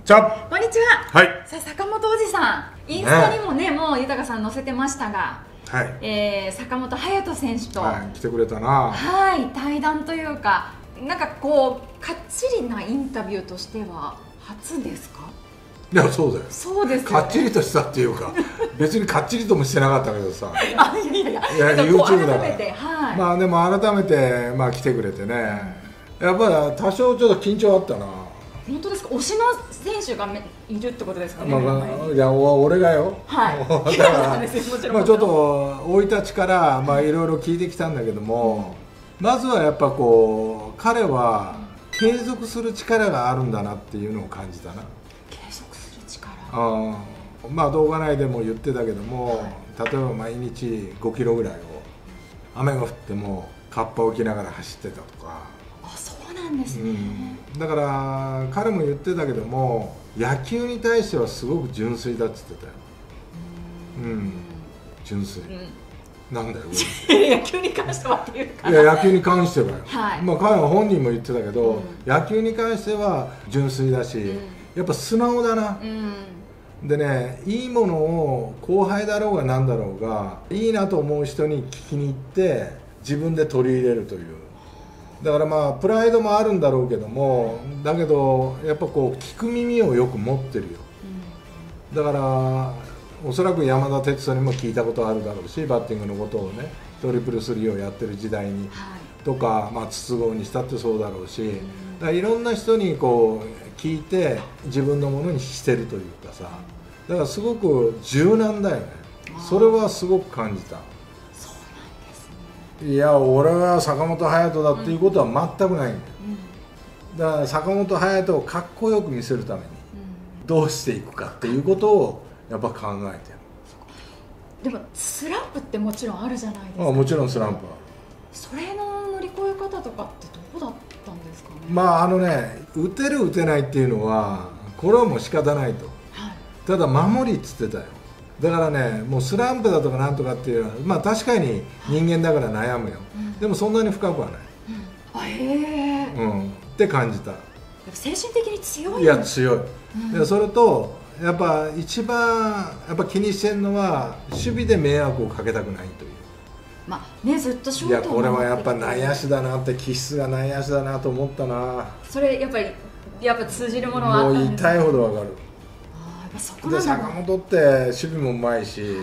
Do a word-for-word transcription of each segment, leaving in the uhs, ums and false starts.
じゃこんにちは。 はい。 さあ、坂本おじさん、インスタにもね、もう豊さん載せてましたが、 はい。 えー、坂本勇人選手と、 はい、来てくれたな。 はい、対談というか、なんかこうかっちりなインタビューとしては初ですか？ いや、そうだよ。 そうですよね。 かっちりとしたっていうか、別にかっちりともしてなかったけどさ。 あ、いやいやいや。 いや、YouTube だから。 はい、 まあでも改めてまあ来てくれてね、やっぱり多少ちょっと緊張あったな。 本当ですか？推しの選手がいるってことですかね。 まあ、いや、俺がよ。 はい。 だからまあちょっと生い立ちからまあいろいろ聞いてきたんだけども、まずはやっぱこう彼は継続する力があるんだなっていうのを感じたな。 継続する力。 ああ、まあ動画内でも言ってたけども、例えば毎日ごキロぐらいを雨が降ってもカッパを着ながら走ってたとか。 あ、そうなんですね。 うん、だから彼も言ってたけども、野球に対してはすごく純粋だって言ってたよ。うん、うん、純粋、うん、なんだよ野球に関してはっていうか、 いや野球に関してはよ、 はい、まあ彼は本人も言ってたけど、うん、野球に関しては純粋だし、うん、やっぱ素直だな、うん、でね、いいものを後輩だろうが何だろうがいいなと思う人に聞きに行って自分で取り入れるという。だからまあプライドもあるんだろうけども、だけどやっぱこう聞く耳をよく持ってるよ、うん、だからおそらく山田哲人にも聞いたことあるだろうし、バッティングのことをね、トリプルスリーをやってる時代に、はい、とか、まあ、筒香にしたってそうだろうし、うん、だからいろんな人にこう聞いて自分のものにしてるというかさ、だからすごく柔軟だよね。それはすごく感じた。いや、俺は坂本勇人だっていうことは全くないんだよ、うん、だから坂本勇人をかっこよく見せるためにどうしていくかっていうことをやっぱ考えてる。 でもスランプってもちろんあるじゃないですか。 ああ、もちろんスランプはある。 それの乗り越え方とかってどうだったんですかね。 まああのね、打てる打てないっていうのはこれはもう仕方ないと、はい、ただ守りっつってたよ。だからね、もうスランプだとかなんとかっていうのは、まあ確かに人間だから悩むよ、うん、でもそんなに深くはない、 うん、あ、へえ、 うん、って感じた。 精神的に強い。 いや、強い、うん、でそれとやっぱ一番やっぱ気にしてるのは守備で迷惑をかけたくないという。 まあね、ずっとショートをいや、これはやっぱ内野手だなって、気質が内野手だなと思ったな。 それやっぱりやっぱ通じるものはあったんですか。 もう痛いほどわかる。 そこで坂本って守備もうまいし、はい、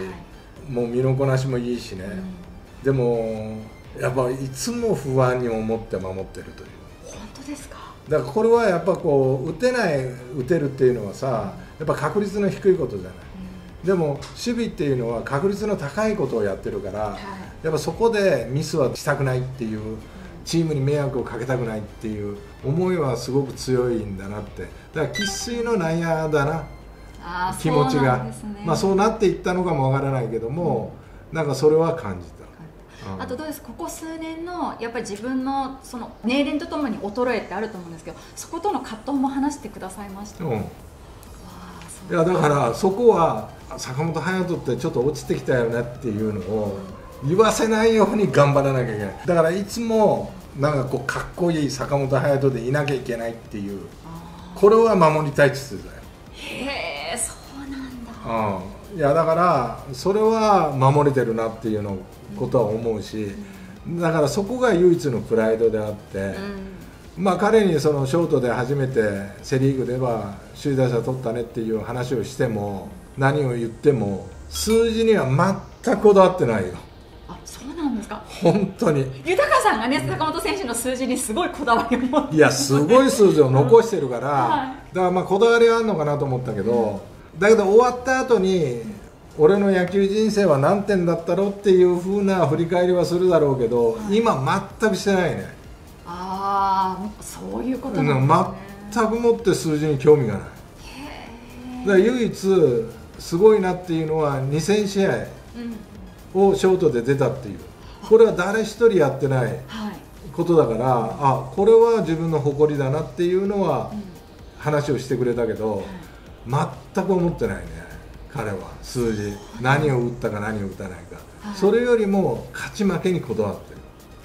もう身のこなしもいいしね、うん、でもやっぱいつも不安に思って守ってるという。 本当ですか。 だからこれはやっぱこう打てない打てるっていうのはさ、うん、やっぱ確率の低いことじゃない、うん、でも守備っていうのは確率の高いことをやってるから、はい、やっぱそこでミスはしたくないっていう、チームに迷惑をかけたくないっていう思いはすごく強いんだなって。だから生粋の内野だな、 あ、 気持ちが、 そうですね、 まあそうなっていったのかもわからないけども、うん、なんかそれは感じた、 うん、あとどうです、ここ数年のやっぱり自分のその年齢とともに衰えってあると思うんですけど、そことの葛藤も話してくださいました。うん、いや、だからそこは坂本勇人ってちょっと落ちてきたよねっていうのを言わせないように頑張らなきゃいけない。だからいつもなんかこうかっこいい坂本勇人でいなきゃいけないっていう、これは守りたいって言ってたよ。 へえ、そうなんだ。 うん、いや、だからそれは守れてるなっていうのことは思うし、だからそこが唯一のプライドであって、うん、まあ彼にそのショートで初めてセ・リーグでは首位打者取ったねっていう話をしても、何を言っても数字には全くこだわってないよ。 あ、そうなんですか。 本当に豊さんがね、坂本選手の数字にすごいこだわりを持って、 いや、すごい数字を残してるから、はい、だからまあこだわりはあるのかなと思ったけど、うん、だけど終わった後に俺の野球人生は何点だったろうっていう風な振り返りはするだろうけど、はい、今全くしてないね。 ああ、そういうことなんですね。 全くもって数字に興味がない。へー。だから唯一すごいなっていうのはにせんしあいをショートで出たっていう、これは誰一人やってないことだから、はい、あ、これは自分の誇りだなっていうのは話をしてくれたけど、全く思ってないね、彼は。数字、何を打ったか何を打たないか、はい、それよりも勝ち負けにこだわってる。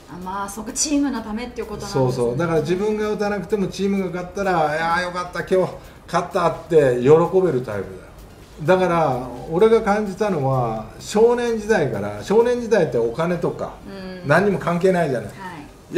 あ、まあそうか、チームのためっていうことなんですね。 ね。 そうそう、だから自分が打たなくてもチームが勝ったら、いやーよかった今日勝ったって喜べるタイプだよ。だから俺が感じたのは、少年時代から、少年時代ってお金とか何にも関係ないじゃない、はい、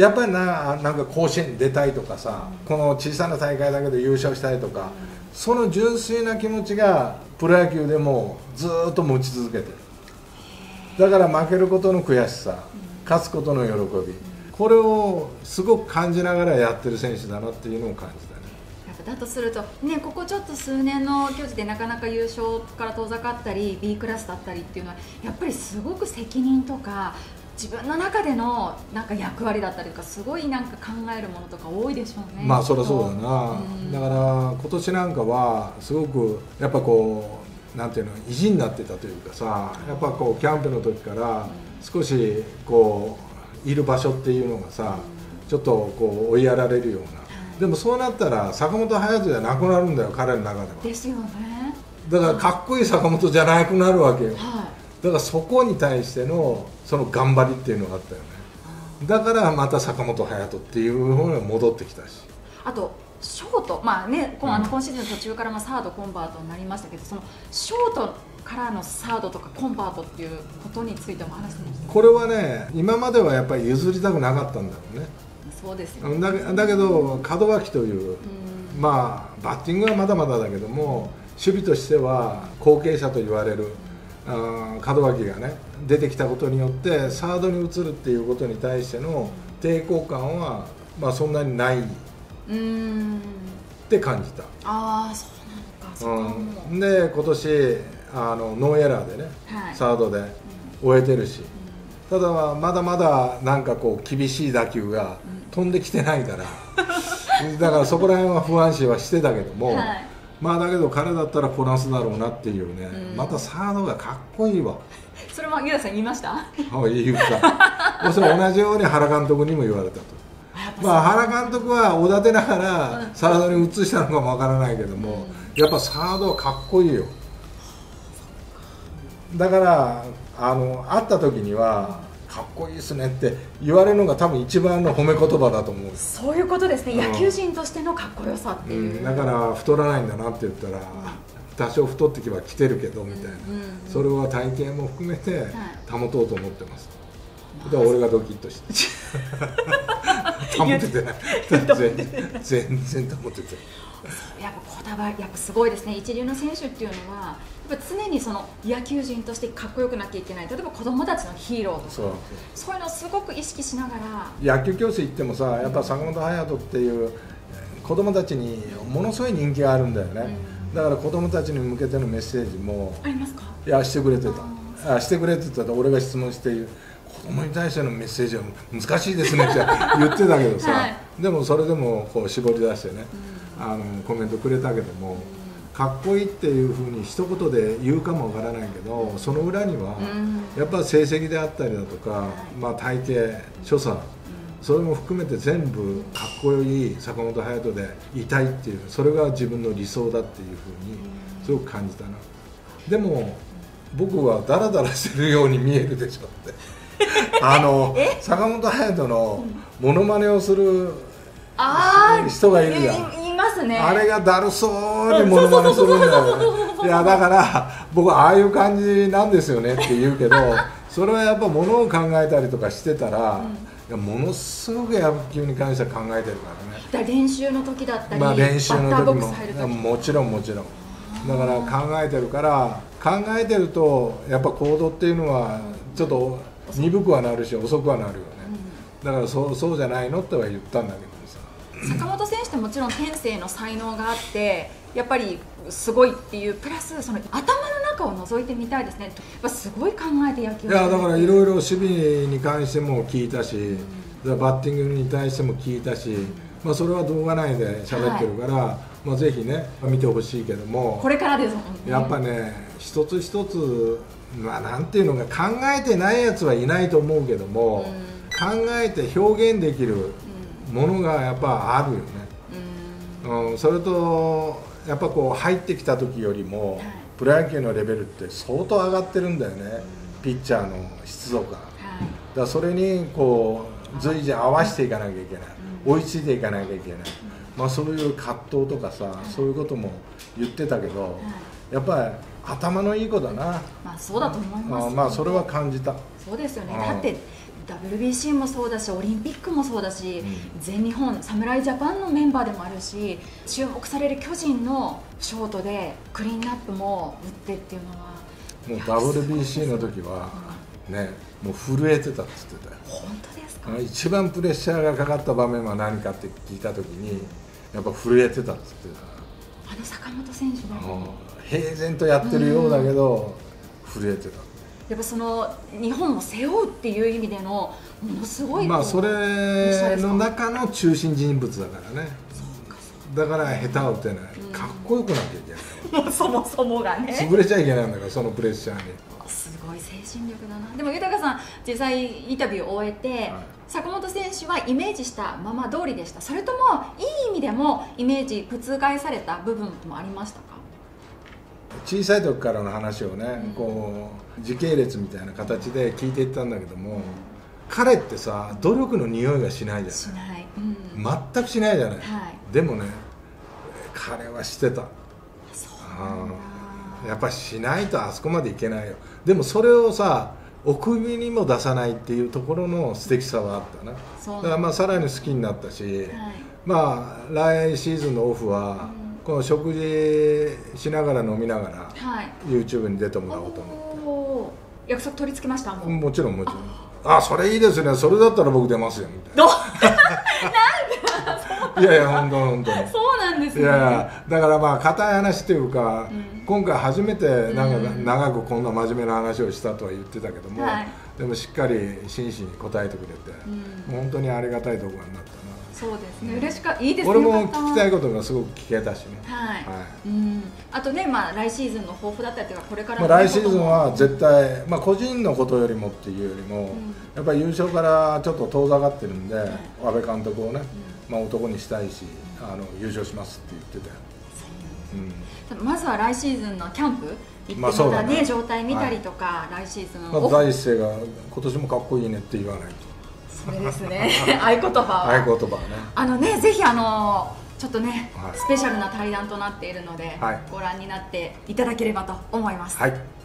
やっぱり な, なんか甲子園に出たいとかさ、うん、この小さな大会だけで優勝したいとか、うん、その純粋な気持ちがプロ野球でもずっと持ち続けてる。だから負けることの悔しさ、勝つことの喜び、これをすごく感じながらやってる選手だなっていうのを感じたね。 やっぱだとすると、ね、ここちょっと数年の巨人でなかなか優勝から遠ざかったり B クラスだったりっていうのは、やっぱりすごく責任とか自分の中でのなんか役割だったりとか、すごいなんか考えるものとか多いでしょうね。 まあそりゃそうだな、うん、だから今年なんかはすごくやっぱこうなんていうの、意地になってたというかさ、やっぱこうキャンプの時から少しこういる場所っていうのがさ、ちょっとこう追いやられるような、でもそうなったら坂本勇人じゃなくなるんだよ、彼の中では。ですよね。だからかっこいい坂本じゃなくなるわけよ、はい、だからそこに対してのその頑張りっていうのがあったよね。だからまた坂本勇人っていう方に戻ってきたし、あとショート、まあね、こうあの今シーズンの途中からまサードコンバートになりましたけど、そのショートからのサードとかコンバートっていうことについても話してました。 これはね、今まではやっぱり譲りたくなかったんだろうね。 そうですよね。 だ, だけど門脇という、うん、まあバッティングはまだまだだけども、守備としては後継者と言われる、うん、あ門脇がね出てきたことによってサードに移るっていうことに対しての抵抗感は、まあ、そんなにないって感じた。 ああ、そうなのか。 うん、で今年あのノーエラーでね、はい、サードで終えてるし、うん、ただまだまだなんかこう厳しい打球が飛んできてないから、うん、だからそこら辺は不安視はしてたけども、はい、まあだけど彼だったらこなすだろうなっていうね、うん、またサードがかっこいいわ。 それも湯田さん言いました？ 言った。それ同じように原監督にも言われたと。まあ原監督はおだてながらサードに移したのかもわからないけども、やっぱサードはかっこいいよ。だからあの会った時にはかっこいいですねって言われるのが多分一番の褒め言葉だと思う。 そういうことですね、うん、野球人としてのかっこよさっていう、 うん、だから太らないんだなって言ったら、多少太ってきは来てるけどみたいな、うん、それは体型も含めて保とうと思ってます。だから俺がドキッとして保ててない全然保ててない。 やっぱこだわりやっぱすごいですね。一流の選手っていうのはやっぱ常にその野球人としてかっこよくなきゃいけない。例えば子供たちのヒーローとか、そうそういうのをすごく意識しながら。野球教室行ってもさ、やっぱ坂本勇人っていう子供たちにものすごい人気があるんだよね、うん、だから子供たちに向けてのメッセージもありますか？ いやしてくれてた。あしてくれてたら俺が質問して子供に対してのメッセージは難しいですねって言ってたけどさ、はい、でもそれでもこう絞り出してね、うん、あのコメントくれたけども、うん、かっこいいっていうふうに一言で言うかもわからないけど、その裏にはやっぱ成績であったりだとか、まあ、体型所作、それも含めて全部かっこいい坂本勇人でいたいっていう、それが自分の理想だっていうふうにすごく感じたな。でも僕はダラダラしてるように見えるでしょってあの坂本勇人のモノマネをする人がいるじゃん。 いますね。 あれがだるそうにモノマネするんだよね。いやだから僕はああいう感じなんですよねって言うけど、それはやっぱものを考えたりとかしてたら、うん、いやものすごく野球に関しては考えてるからね。 だから練習の時だったり、 まあ、練習の時ももちろんもちろんだから考えてるから考えてるとやっぱ行動っていうのはちょっと鈍くはなるし遅くはなるよね、うん、だからそう、そうじゃないのっては言ったんだけどさ。坂本選手ってもちろん天性の才能があってやっぱりすごいっていうプラスその頭の中を覗いてみたいですね。やっぱすごい考えて野球を。 いやだからいろいろ守備に関しても聞いたし、うん、バッティングに対しても聞いたし、うん、まあ、それは動画内で喋ってるから、はい、まあ、ぜひね見てほしいけども、 これからですもんね。 やっぱね一つ一つ、まあ、なんていうのか考えてないやつはいないと思うけども、うん、考えて表現できるものがやっぱあるよね、うんうん、それとやっぱこう入ってきた時よりも、はい、プロ野球のレベルって相当上がってるんだよね、うん、ピッチャーの湿度が、はい、だからそれにこ随時合わせていかなきゃいけない、追いついていかなきゃいけない、まあ、そういう葛藤とかさ、そういうことも言ってたけど、やっぱり頭のいい子だな。 まあそうだと思います。 あまあそれは感じた。 そうですよね。だって ダブリュービーシー もそうだし、オリンピックもそうだし、うん、全日本侍ジャパンのメンバーでもあるし、注目される巨人のショートでクリーンナップも打ってっていうのは、 もう ダブリュービーシー の時はね、もう震えてたって言ってたよ。 本当ですか？ 一番プレッシャーがかかった場面は何かって聞いた時に、やっぱ震えてたって言ってた。あの坂本選手だと平然とやってるようだけど、うん、震えてた。 やっぱその日本を背負うっていう意味でのものすごい、 まあそれの中の中心人物だからね。だから下手を打てない、うん、かっこよくなきゃいけない。 もうそもそもがね、 潰れちゃいけないんだから、そのプレッシャーに。 すごい精神力だな。でも豊さん、実際インタビューを終えて、はい、坂本選手はイメージしたまま通りでした？それともいい意味でもイメージ覆された部分もありましたか？ 小さい時からの話をね、うん、こう時系列みたいな形で聞いていったんだけども、うん、彼ってさ、努力の匂いがしないじゃない。しない、うん、全くしないじゃない、はい、でもね、彼はしてた。そうなんだ。やっぱりしないとあそこまでいけないよ。でもそれをさ、お首にも出さないっていうところの素敵さはあったな。だからまあさらに好きになったし、はい、まあ来シーズンのオフは、うん、この食事しながら飲みながら、はい、YouTube に出てもらおうと思って。 約束取り付けました？もうもちろんもちろん。ああ、それいいですね、それだったら僕出ますよみたいな。いやいや、本当本当。 そうなんですね。 いやいや、だからまあ固い話というか、うん、今回初めてなんか、うん、長くこんな真面目な話をしたとは言ってたけども、はい、でもしっかり真摯に答えてくれて、うん、本当にありがたいところになったな。 そうですね、嬉しかった。いいですね。 俺も聞きたいことがすごく聞けたしね。はい。 はい、うん。あとね、まあ来シーズンの抱負だったりとか、これからの、 まあ、来シーズンは絶対、まあ個人のことよりもっていうよりも、うん、やっぱり優勝からちょっと遠ざかってるんで、はい、安倍監督をね、うん、まあ男にしたいし、あの優勝しますって言ってたよ。 うん、まずは来シーズンのキャンプ行ってまたね、状態見たりとか、はい、来シーズンを、まあ、第一声が今年もかっこいいねって言わないと。 それですね。合言葉は。 合言葉はね。 あのね、ぜひあのちょっとね、はい、スペシャルな対談となっているので、はい、ご覧になっていただければと思います。はい。